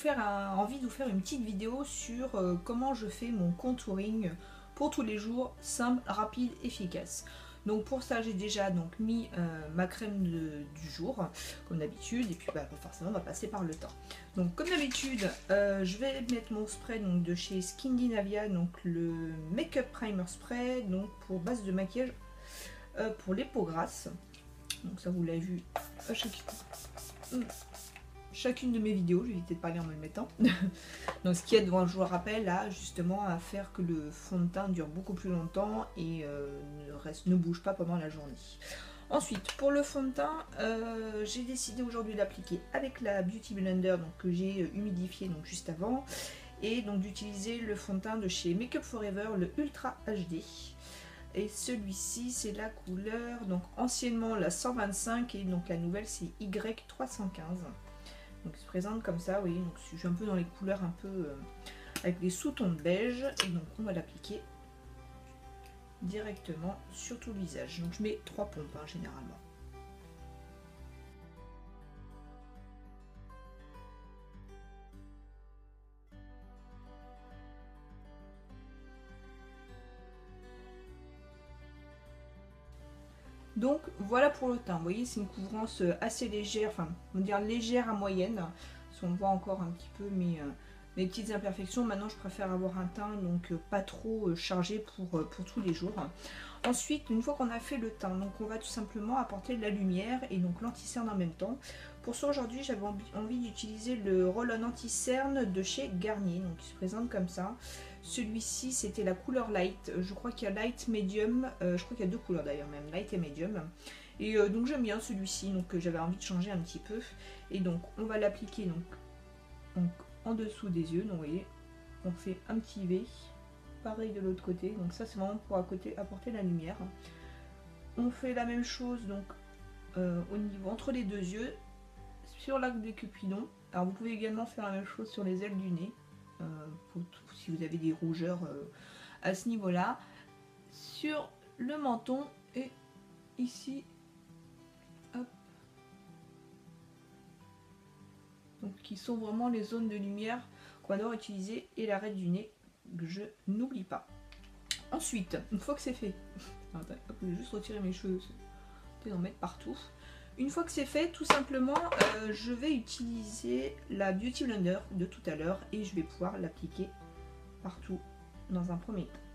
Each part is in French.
envie de vous faire une petite vidéo sur comment je fais mon contouring pour tous les jours, simple, rapide, efficace. Donc pour ça j'ai déjà donc mis ma crème du jour comme d'habitude, et puis bah, forcément on va passer par le teint. Donc comme d'habitude je vais mettre mon spray donc, de chez Skindinavia, donc le Make-up Primer Spray, donc pour base de maquillage pour les peaux grasses. Donc ça vous l'avez vu à chacune de mes vidéos, je vais éviter de parler en me le mettant. Donc ce qui aide, je vous le rappelle, là justement à faire que le fond de teint dure beaucoup plus longtemps et ne bouge pas pendant la journée. Ensuite pour le fond de teint, j'ai décidé aujourd'hui d'appliquer avec la Beauty Blender donc, que j'ai humidifié donc, juste avant, et donc d'utiliser le fond de teint de chez Make Up Forever, le Ultra HD. Et celui-ci c'est la couleur, donc anciennement la 125 et donc la nouvelle c'est Y315. Donc il se présente comme ça, oui, donc je suis un peu dans les couleurs un peu avec des sous-tons de beige, et donc on va l'appliquer directement sur tout le visage. Donc je mets 3 pompes hein, généralement. Donc voilà pour le teint, vous voyez c'est une couvrance assez légère, enfin on va dire légère à moyenne, si on voit encore un petit peu mes petites imperfections. Maintenant je préfère avoir un teint donc pas trop chargé pour tous les jours. Ensuite une fois qu'on a fait le teint, donc on va tout simplement apporter de la lumière et donc l'anti-cerne en même temps. Pour ça aujourd'hui j'avais envie d'utiliser le roll-on anti-cerne de chez Garnier, donc il se présente comme ça. Celui-ci c'était la couleur light, je crois qu'il y a light, medium, je crois qu'il y a 2 couleurs d'ailleurs même, light et medium. Et donc j'aime bien celui-ci, donc j'avais envie de changer un petit peu. Et donc on va l'appliquer donc en dessous des yeux, donc vous voyez, on fait un petit V, pareil de l'autre côté, donc ça c'est vraiment pour apporter la lumière. On fait la même chose donc au niveau entre les deux yeux, sur l'arc des cupidons. Alors vous pouvez également faire la même chose sur les ailes du nez. Si vous avez des rougeurs à ce niveau là, sur le menton et ici, hop. Donc qui sont vraiment les zones de lumière qu'on va devoir utiliser, et l'arête du nez que je n'oublie pas. Ensuite une fois que c'est fait, attends, hop, je vais juste retirer mes cheveux, d'en mettre partout. Une fois que c'est fait, tout simplement, je vais utiliser la Beauty Blender de tout à l'heure et je vais pouvoir l'appliquer partout dans un premier temps.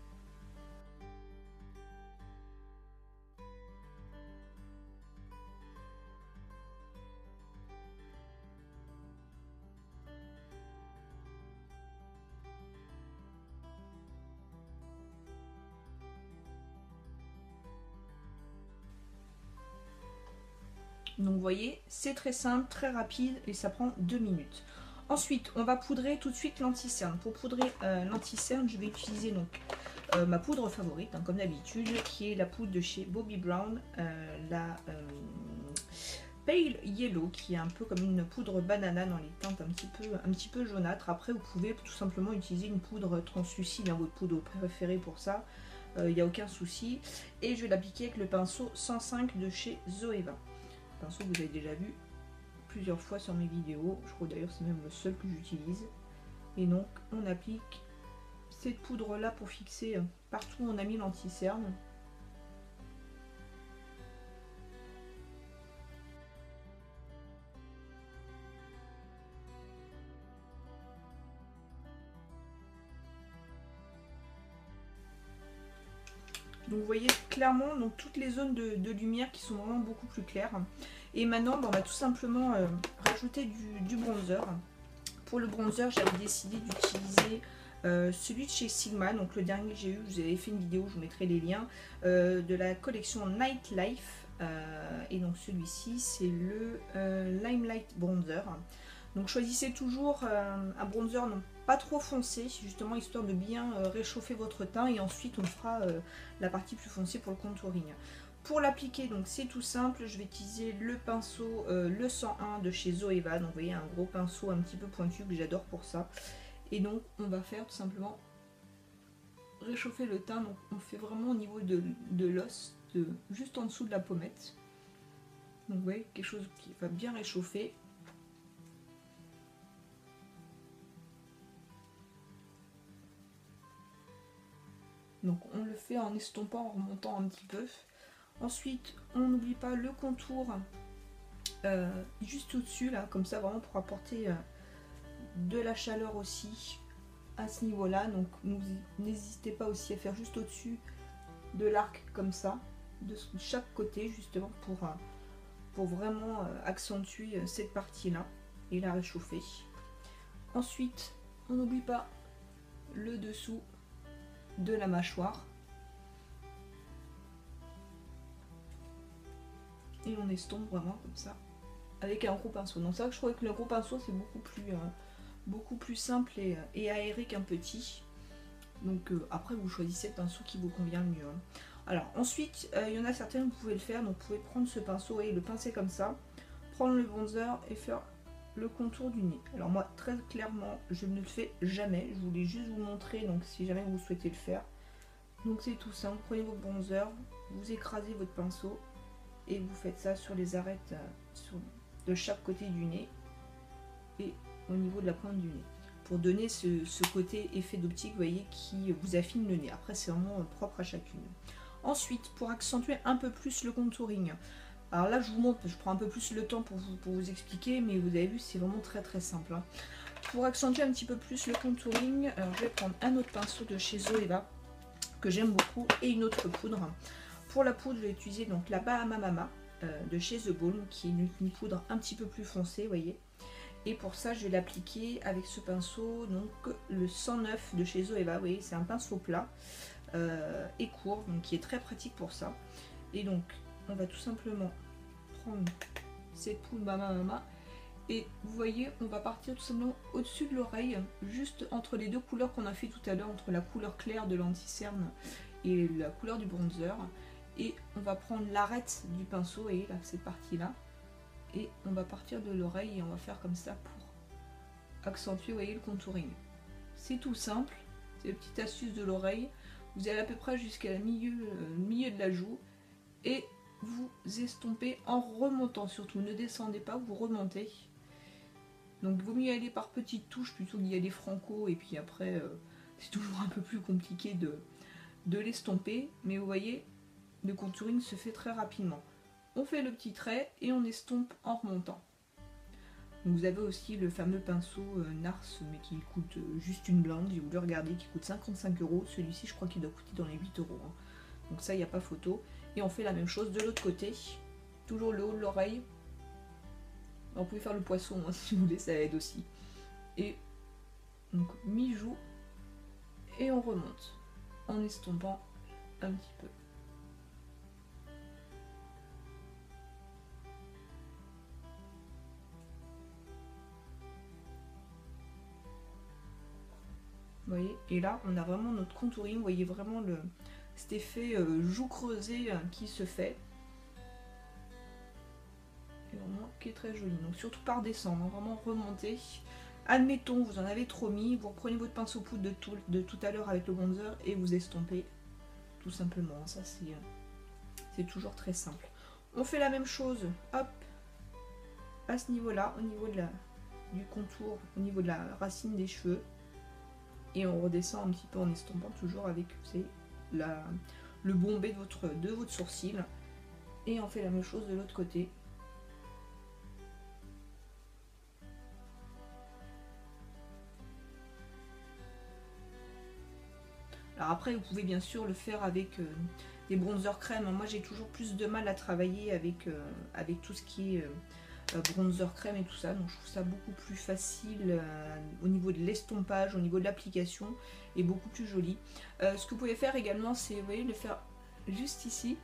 Donc vous voyez, c'est très simple, très rapide et ça prend 2 minutes. Ensuite, on va poudrer tout de suite l'anti-cerne. Pour poudrer l'anti-cerne, je vais utiliser donc ma poudre favorite, hein, comme d'habitude, qui est la poudre de chez Bobbi Brown, la Pale Yellow, qui est un peu comme une poudre banana dans les teintes un petit peu jaunâtres. Après, vous pouvez tout simplement utiliser une poudre translucide, hein, votre poudre préférée pour ça. Il n'y a aucun souci. Et je vais l'appliquer avec le pinceau 105 de chez Zoeva. Pinceau que vous avez déjà vu plusieurs fois sur mes vidéos, je crois d'ailleurs c'est même le seul que j'utilise. Et donc on applique cette poudre là pour fixer partout où on a mis l'anti-cerne. Donc vous voyez clairement donc, toutes les zones de lumière qui sont vraiment beaucoup plus claires. Et maintenant on va tout simplement rajouter du bronzer. Pour le bronzer j'avais décidé d'utiliser celui de chez Sigma, donc le dernier que j'ai eu, je vous avais fait une vidéo, je vous mettrai les liens, de la collection Nightlife. Et donc celui-ci c'est le Limelight Bronzer. Donc choisissez toujours un bronzer non pas trop foncé, justement histoire de bien réchauffer votre teint, et ensuite on fera la partie plus foncée pour le contouring. Pour l'appliquer, donc c'est tout simple, je vais utiliser le pinceau le 101 de chez Zoeva, donc vous voyez un gros pinceau un petit peu pointu que j'adore pour ça. Et donc on va faire tout simplement réchauffer le teint, donc on fait vraiment au niveau de l'os, juste en dessous de la pommette. Donc vous voyez quelque chose qui va bien réchauffer. Donc on le fait en estompant, en remontant un petit peu. Ensuite, on n'oublie pas le contour juste au-dessus, là, comme ça, vraiment pour apporter de la chaleur aussi à ce niveau-là. Donc n'hésitez pas aussi à faire juste au-dessus de l'arc, comme ça, de chaque côté, justement, pour vraiment accentuer cette partie-là et la réchauffer. Ensuite, on n'oublie pas le dessous de la mâchoire. Et on estompe vraiment comme ça, avec un gros pinceau. Donc ça, je trouvais que le gros pinceau, c'est beaucoup plus simple et aéré qu'un petit. Donc après, vous choisissez le pinceau qui vous convient le mieux. Alors ensuite, il y en a certains, vous pouvez le faire. Donc vous pouvez prendre ce pinceau et le pincer comme ça, prendre le bronzer et faire le contour du nez. Alors moi, très clairement, je ne le fais jamais. Je voulais juste vous montrer, donc si jamais vous souhaitez le faire. Donc c'est tout simple, prenez votre bronzer, vous écrasez votre pinceau et vous faites ça sur les arêtes de chaque côté du nez et au niveau de la pointe du nez. Pour donner ce côté effet d'optique, vous voyez, qui vous affine le nez. Après, c'est vraiment propre à chacune. Ensuite, pour accentuer un peu plus le contouring, alors là, je vous montre, je prends un peu plus le temps pour vous expliquer, mais vous avez vu, c'est vraiment très simple. Hein. Pour accentuer un petit peu plus le contouring, alors je vais prendre un autre pinceau de chez Zoeva, que j'aime beaucoup, et une autre poudre. Pour la poudre, je vais utiliser donc la Bahama Mama de chez The Balm, qui est une poudre un petit peu plus foncée, vous voyez. Et pour ça, je vais l'appliquer avec ce pinceau, donc le 109 de chez Zoeva, vous voyez, c'est un pinceau plat et court, donc qui est très pratique pour ça. Et donc, on va tout simplement prendre cette poudre Bahama Mama, et vous voyez, on va partir tout simplement au-dessus de l'oreille, juste entre les deux couleurs qu'on a fait tout à l'heure, entre la couleur claire de l'anti-cerne et la couleur du bronzer. Et on va prendre l'arête du pinceau, et là, cette partie-là, et on va partir de l'oreille et on va faire comme ça pour accentuer, vous voyez, le contouring. C'est tout simple, c'est la petite astuce de l'oreille. Vous allez à peu près jusqu'à milieu de la joue et vous estompez en remontant surtout. Ne descendez pas, vous remontez. Donc il vaut mieux aller par petites touches plutôt qu'y aller franco, et puis après c'est toujours un peu plus compliqué de l'estomper. Mais vous voyez, le contouring se fait très rapidement. On fait le petit trait et on estompe en remontant. Donc vous avez aussi le fameux pinceau Nars, mais qui coûte juste une blinde, si vous le regardez, qui coûte 55 €. Celui-ci, je crois qu'il doit coûter dans les 8 €. Hein. Donc ça, il n'y a pas photo. Et on fait la même chose de l'autre côté. Toujours le haut de l'oreille. Vous pouvez faire le poisson hein, si vous voulez, ça aide aussi. Et donc mi-joue. Et on remonte en estompant un petit peu. Vous voyez, et là on a vraiment notre contouring, vous voyez vraiment cet effet joue creusée qui se fait. Et vraiment qui est très joli. Donc surtout par descendre, hein, vraiment remonter. Admettons, vous en avez trop mis, vous reprenez votre pinceau poudre de tout à l'heure avec le bronzer et vous estompez tout simplement. Ça c'est toujours très simple. On fait la même chose, hop, à ce niveau-là, au niveau du contour, au niveau de la racine des cheveux. Et on redescend un petit peu en estompant toujours avec le bombé de votre sourcil. Et on fait la même chose de l'autre côté. Alors après, vous pouvez bien sûr le faire avec des bronzers crème. Moi, j'ai toujours plus de mal à travailler avec tout ce qui est bronzer crème et tout ça. Donc, je trouve ça beaucoup plus facile au niveau de l'estompage, au niveau de l'application, et beaucoup plus joli. Ce que vous pouvez faire également, c'est, vous voyez, le faire juste ici.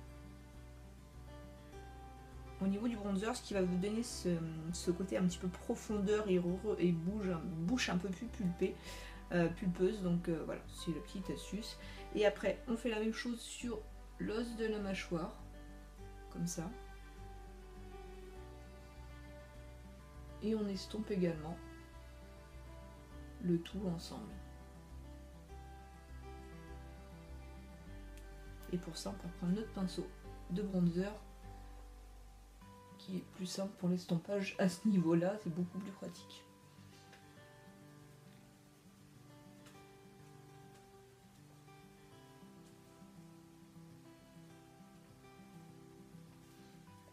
Au niveau du bronzer, ce qui va vous donner ce côté un petit peu profondeur et bouche un peu plus pulpeuse. Donc voilà, c'est la petite astuce. Et après, on fait la même chose sur l'os de la mâchoire, comme ça. Et on estompe également le tout ensemble. Et pour ça, on va prendre notre pinceau de bronzer qui est plus simple pour l'estompage à ce niveau-là, c'est beaucoup plus pratique.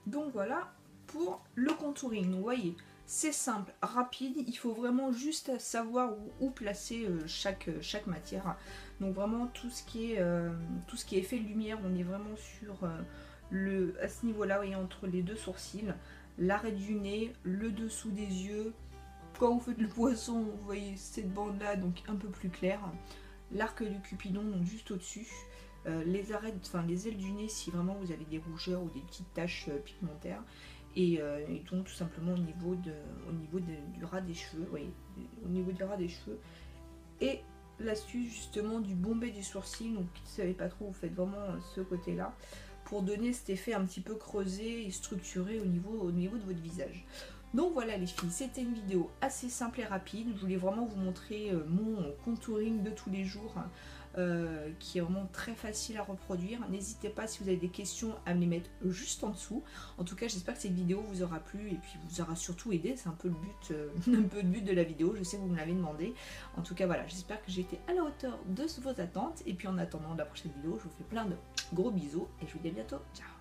Donc voilà pour le contouring. Donc, vous voyez, c'est simple, rapide, il faut vraiment juste savoir où placer chaque matière. Donc vraiment tout ce qui est effet de lumière, on est vraiment sur à ce niveau-là, vous voyez, entre les deux sourcils, l'arrêt du nez, le dessous des yeux. Quand vous faites le poisson, vous voyez cette bande-là, donc un peu plus claire. L'arc du cupidon, donc juste au-dessus. Les ailes du nez si vraiment vous avez des rougeurs ou des petites taches pigmentaires. Et donc tout simplement au niveau du ras des cheveux, vous voyez, au niveau du ras des cheveux. Et l'astuce justement du bombé du sourcil, donc si vous ne savez pas trop, vous faites vraiment ce côté-là, pour donner cet effet un petit peu creusé et structuré au niveau de votre visage. Donc voilà les filles, c'était une vidéo assez simple et rapide. Je voulais vraiment vous montrer mon contouring de tous les jours, qui est vraiment très facile à reproduire. N'hésitez pas si vous avez des questions à me les mettre juste en dessous. En tout cas, j'espère que cette vidéo vous aura plu et puis vous aura surtout aidé. C'est un peu le but de la vidéo. Je sais que vous me l'avez demandé. En tout cas, voilà, j'espère que j'ai été à la hauteur de vos attentes. Et puis en attendant la prochaine vidéo, je vous fais plein de gros bisous et je vous dis à bientôt. Ciao!